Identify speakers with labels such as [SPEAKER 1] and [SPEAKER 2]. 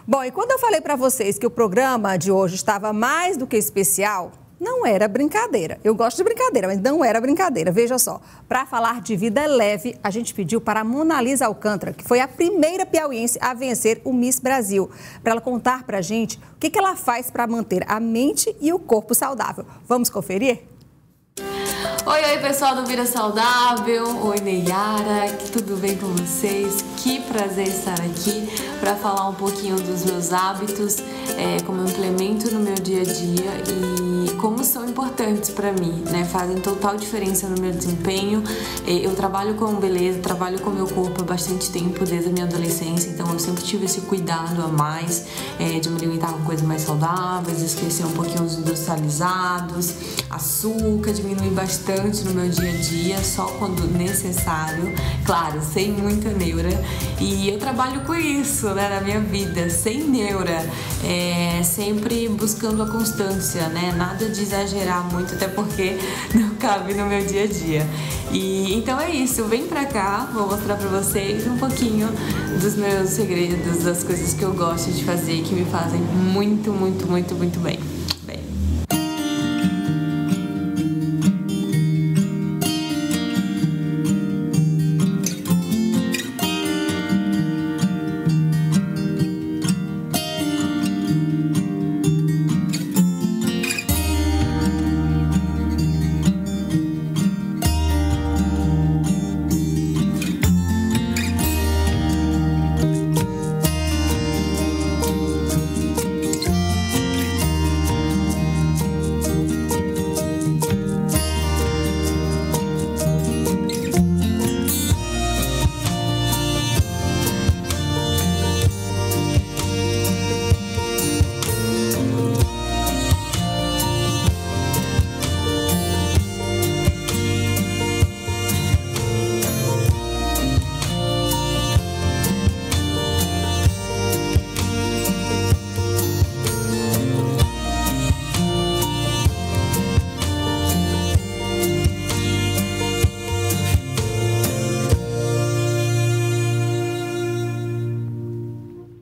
[SPEAKER 1] Bom, e quando eu falei para vocês que o programa de hoje estava mais do que especial, não era brincadeira. Eu gosto de brincadeira, mas não era brincadeira. Veja só, para falar de vida leve, a gente pediu para a Mona Lisa Alcântara, que foi a primeira piauiense a vencer o Miss Brasil, para ela contar para a gente o que ela faz para manter a mente e o corpo saudável. Vamos conferir?
[SPEAKER 2] Oi, pessoal do Vida Saudável. Oi, Neyara, tudo bem com vocês? Que prazer estar aqui para falar um pouquinho dos meus hábitos, como eu implemento no meu dia a dia e como são importantes para mim, né? Fazem total diferença no meu desempenho. Eu trabalho com beleza, trabalho com meu corpo há bastante tempo, desde a minha adolescência, então eu sempre tive esse cuidado a mais de me alimentar com coisas mais saudáveis, esquecer um pouquinho os industrializados, açúcar, diminuir bastante no meu dia a dia, só quando necessário, claro, sem muita neura. E eu trabalho com isso, né, na minha vida, sem neura, sempre buscando a constância, né, nada de exagerar muito, até porque não cabe no meu dia a dia. E então é isso, vem pra cá, vou mostrar pra vocês um pouquinho dos meus segredos, das coisas que eu gosto de fazer, que me fazem muito, muito, muito, muito bem.